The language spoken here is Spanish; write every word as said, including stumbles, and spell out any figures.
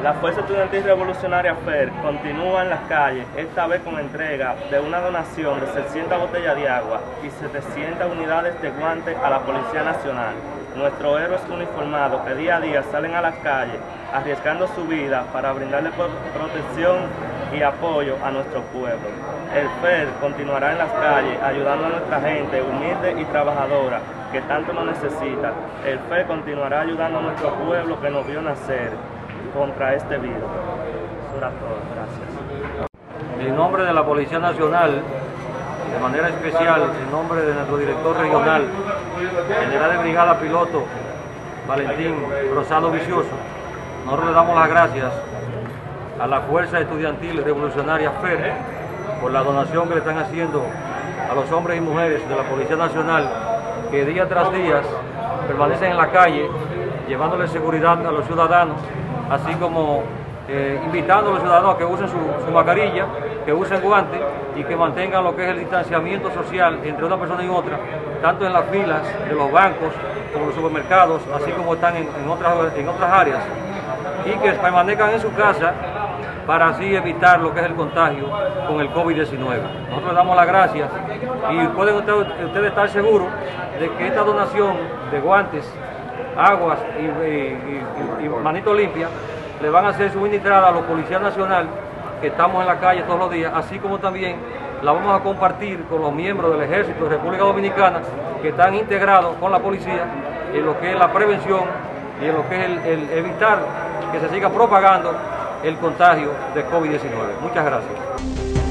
La Fuerza Estudiantil Revolucionaria F E R continúa en las calles, esta vez con entrega de una donación de seiscientas botellas de agua y setecientas unidades de guantes a la Policía Nacional, nuestros héroes uniformados que día a día salen a las calles arriesgando su vida para brindarle protección y apoyo a nuestro pueblo. El F E R continuará en las calles ayudando a nuestra gente humilde y trabajadora que tanto nos necesita. El F E R continuará ayudando a nuestro pueblo que nos vio nacer contra este virus. Eso era todo. Gracias. En nombre de la Policía Nacional, de manera especial, en nombre de nuestro director regional, general de brigada piloto Valentín Rosado Vicioso, nosotros le damos las gracias a la Fuerza Estudiantil Revolucionaria F E R por la donación que le están haciendo a los hombres y mujeres de la Policía Nacional que día tras día permanecen en la calle llevándole seguridad a los ciudadanos, así como eh, invitando a los ciudadanos a que usen su, su mascarilla, que usen guantes y que mantengan lo que es el distanciamiento social entre una persona y otra, tanto en las filas de los bancos como en los supermercados, así como están en, en, otras, en otras áreas, y que permanezcan en su casa para así evitar lo que es el contagio con el COVID diecinueve. Nosotros les damos las gracias y pueden ustedes, ustedes estar seguros de que esta donación de guantes, aguas y, y, y, y manito limpia le van a ser suministrada a los policías nacionales que estamos en la calle todos los días, así como también la vamos a compartir con los miembros del Ejército de República Dominicana que están integrados con la policía en lo que es la prevención y en lo que es el, el evitar que se siga propagando el contagio de COVID diecinueve. Muchas gracias.